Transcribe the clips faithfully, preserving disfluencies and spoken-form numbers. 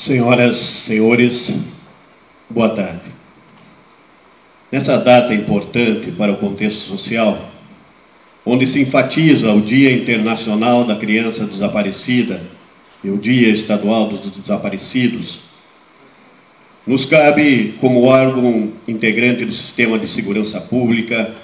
Senhoras, senhores, boa tarde. Nessa data importante para o contexto social, onde se enfatiza o Dia Internacional da Criança Desaparecida e o Dia Estadual dos Desaparecidos, nos cabe, como órgão integrante do Sistema de Segurança Pública,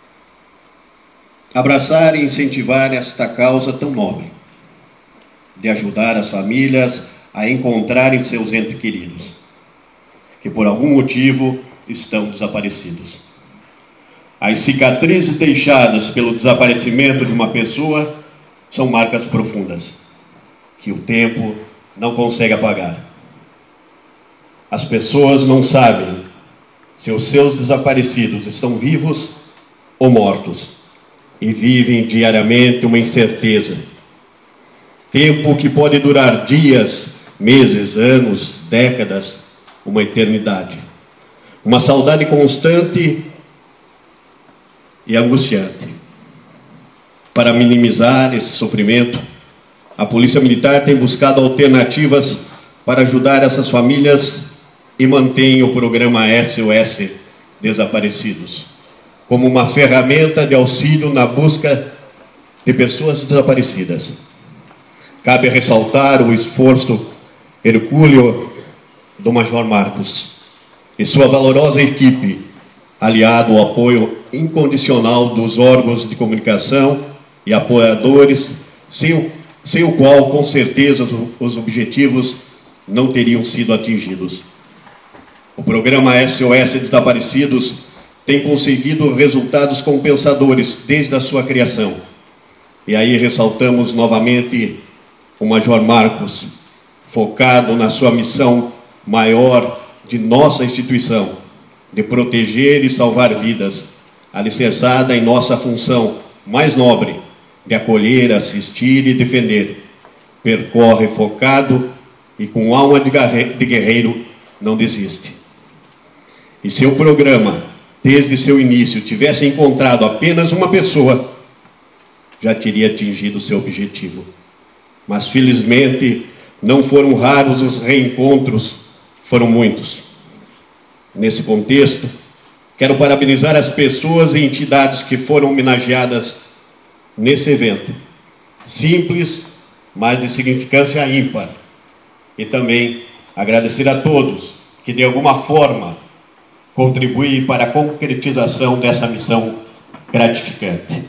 abraçar e incentivar esta causa tão nobre, de ajudar as famílias a encontrarem seus entes queridos, que por algum motivo estão desaparecidos. As cicatrizes deixadas pelo desaparecimento de uma pessoa são marcas profundas, que o tempo não consegue apagar. As pessoas não sabem se os seus desaparecidos estão vivos ou mortos, e vivem diariamente uma incerteza. Tempo que pode durar dias, meses, anos, décadas, uma eternidade. Uma saudade constante e angustiante. Para minimizar esse sofrimento, a Polícia Militar tem buscado alternativas para ajudar essas famílias e mantém o programa S O S Desaparecidos como uma ferramenta de auxílio na busca de pessoas desaparecidas. Cabe ressaltar o esforço hercúleo do Major Marcos e sua valorosa equipe, aliado ao apoio incondicional dos órgãos de comunicação e apoiadores, sem o, sem o qual, com certeza, os objetivos não teriam sido atingidos. O programa S O S Desaparecidos tem conseguido resultados compensadores desde a sua criação. E aí ressaltamos novamente o Major Marcos, focado na sua missão maior de nossa instituição, de proteger e salvar vidas, alicerçada em nossa função mais nobre, de acolher, assistir e defender. Percorre focado e com alma de guerreiro não desiste. E seu programa, desde seu início, tivesse encontrado apenas uma pessoa, já teria atingido seu objetivo. Mas, felizmente, não foram raros os reencontros, foram muitos. Nesse contexto, quero parabenizar as pessoas e entidades que foram homenageadas nesse evento. Simples, mas de significância ímpar. E também agradecer a todos que, de alguma forma, contribuem para a concretização dessa missão gratificante.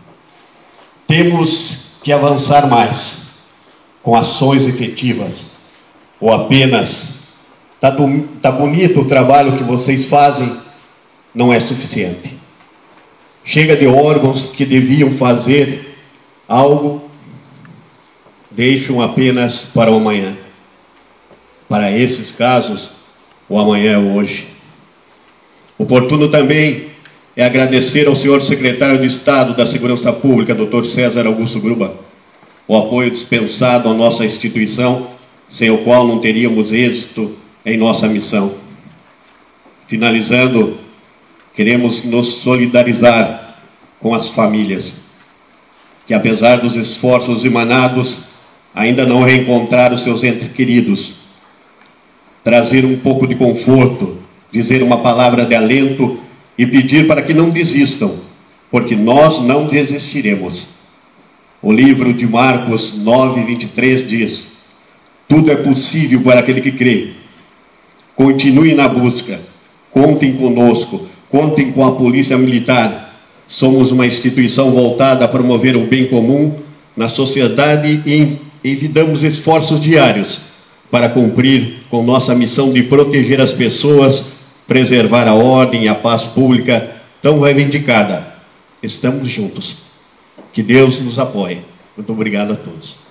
Temos que avançar mais, com ações efetivas, ou apenas, tá, do, tá bonito o trabalho que vocês fazem, não é suficiente. Chega de órgãos que deviam fazer algo, deixam apenas para o amanhã. Para esses casos, o amanhã é hoje. Oportuno também é agradecer ao senhor secretário de Estado da Segurança Pública, doutor César Augusto Gruba, o apoio dispensado à nossa instituição, sem o qual não teríamos êxito em nossa missão. Finalizando, queremos nos solidarizar com as famílias, que apesar dos esforços emanados, ainda não reencontraram seus entes queridos. Trazer um pouco de conforto, dizer uma palavra de alento e pedir para que não desistam, porque nós não desistiremos. O livro de Marcos nove, vinte e três diz: tudo é possível para aquele que crê. Continue na busca, contem conosco, contem com a Polícia Militar. Somos uma instituição voltada a promover o bem comum na sociedade e envidamos esforços diários para cumprir com nossa missão de proteger as pessoas, preservar a ordem e a paz pública tão reivindicada. Estamos juntos. Que Deus nos apoie. Muito obrigado a todos.